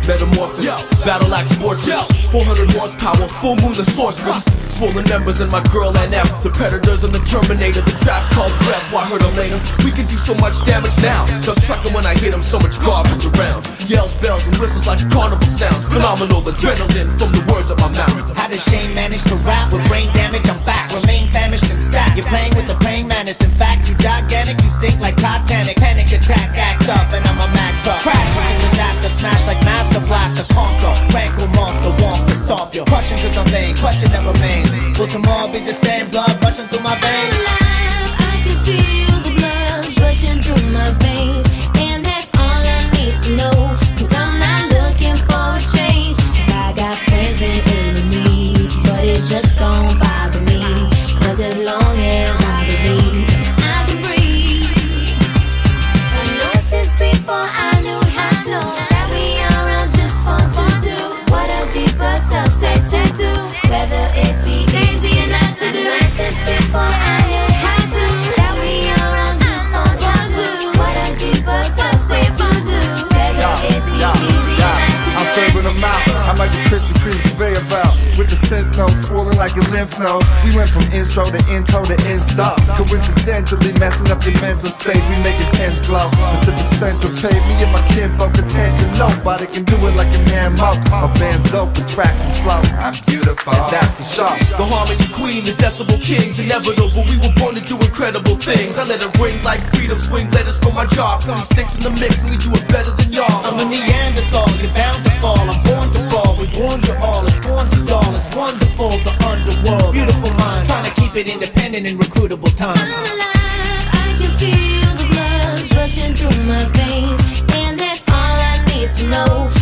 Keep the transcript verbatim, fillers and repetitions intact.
Metamorphosis, Yo. Battle axe fortress, four hundred horsepower, full moon the sorceress. Swollen members and my girl N F, the predators and the Terminator, the draft's called breath, why hurt them later? We can do so much damage now. Duck trucking when I hit him, so much garbage around. Yells, bells, and whistles like carnival sounds. Phenomenal adrenaline from the words of my mouth. How does Shane manage to rap with brain damage? I'm back, remain famished and stacked. You're playing with the praying madness. In fact, you gigantic, you sink like Titanic. Panic attack, act up, and I'm a Mac truck. Crash is a disaster, smash like Master Blaster. Conquer, rankle monster wants to stop you. Crushing cause I'm vain, question that remains. Will tomorrow be the same? Blood rushing through my veins. I can feel the blood rushing through my veins, and that's all I need to know. Cause I'm not looking for a change. Cause I got friends and enemies, but it just don't bother me. Cause as long as I believe, I can breathe. I know since before I knew how to, that we are all just fun to do. What a deeper self say to do, whether it be easy or not to do. Since before I knew how to, that we are all just fun to do. What a deeper self say to do, whether it be easy or not to do. I'm serving them out, I'm like a Krispy Kreme conveyor belt. With the synth notes swollen like a lymph node. We went from intro to intro to insta. Coincidentally messing up your mental state. We making pens glow. Pacific Central paid me and my kinfolk attention. Nobody can do it like a man mo. My band's dope with tracks and flow. I'm beautiful, that's for sure. The harmony queen, the decibel kings, inevitable. We were born to do incredible things. I let it ring like freedom, swing letters from my jaw. twenty-six in the mix and we do it better than y'all. I'm a Neanderthal, you're bound to fall. I'm born to fall, we born you all. It's born to y'all, it's wonderful. The underworld, beautiful minds, trying to keep it independent in recruitable times. I'm alive, I can feel the blood rushing through my veins, and that's all I need to know.